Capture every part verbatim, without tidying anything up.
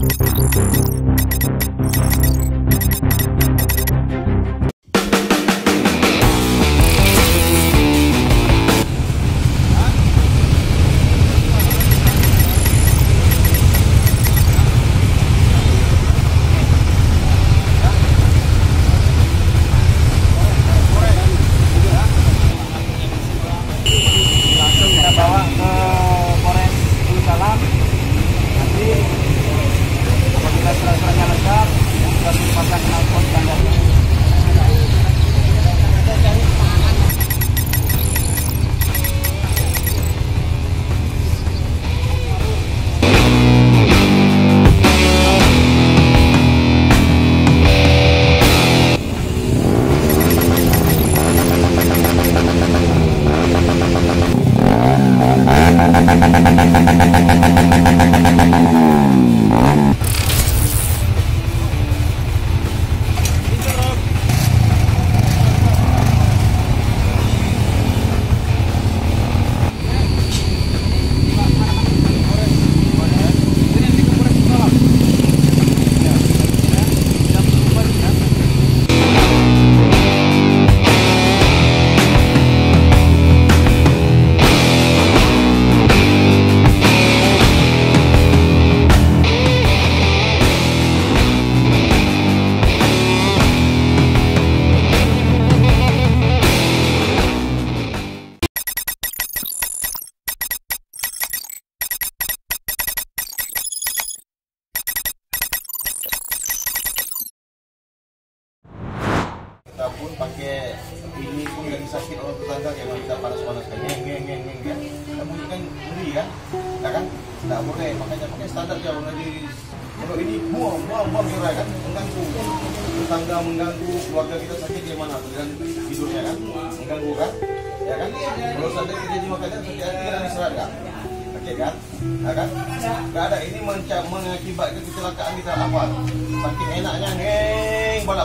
Kita pun pakai ini pun jadi sakit orang tetangga yang kita panas-panaskan, ngeng ngeng ngeng ngeng kan, kamu kan ngeri kan, ya kan, tidak boleh, makanya pakai standar jauh lagi. Kalau ini buang buang buang gerai kan, mengganggu tetangga, mengganggu keluarga kita sakit di mana, dan tidurnya kan, mengganggu kan, ya kan. Kalau sampai terjadi makanya sakit hati kan diserahkan, oke kan, ya kan, nggak ada ini mengakibatkan kecelakaan kita apa, saking enaknya ngeng balap.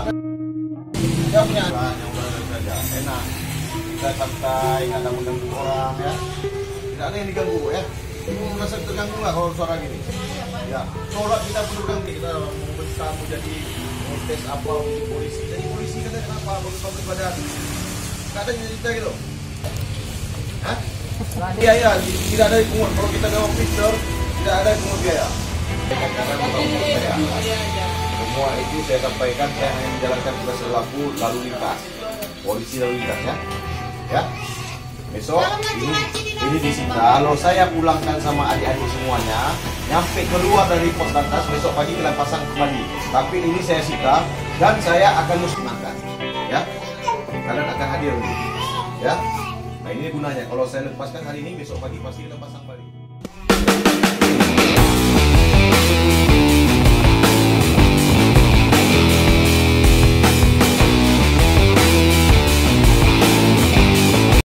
Jamnya yang berada saja enak, kita santai, nggak ada mengganggu orang ya, tidak ada yang diganggu ya. Ibu merasa terganggu nggak kalau suara gini? Ya, sholat kita perlu ganggu, kita mau besar mau jadi mau tes apa untuk polisi, jadi polisi kita kenapa bagus-bagus badan? Nggak ada yang cerita gitu? Hah? Iya iya, tidak ada pungut kalau kita dalam picture, tidak ada pungut biaya. Karena saya semua itu saya sampaikan, saya hanya menjalankan tugas selaku lalu lintas, polisi lalu lintas ya. Ya, besok ini ini disita. Kalau saya pulangkan sama adik-adik semuanya, nyampe keluar dari pos lantas besok pagi kita pasang kembali. Tapi ini saya sita dan saya akan musnahkan. Ya, kalian akan hadir, ya. Nah ini gunanya. Kalau saya lepaskan hari ini, besok pagi pasti kita pasang kembali.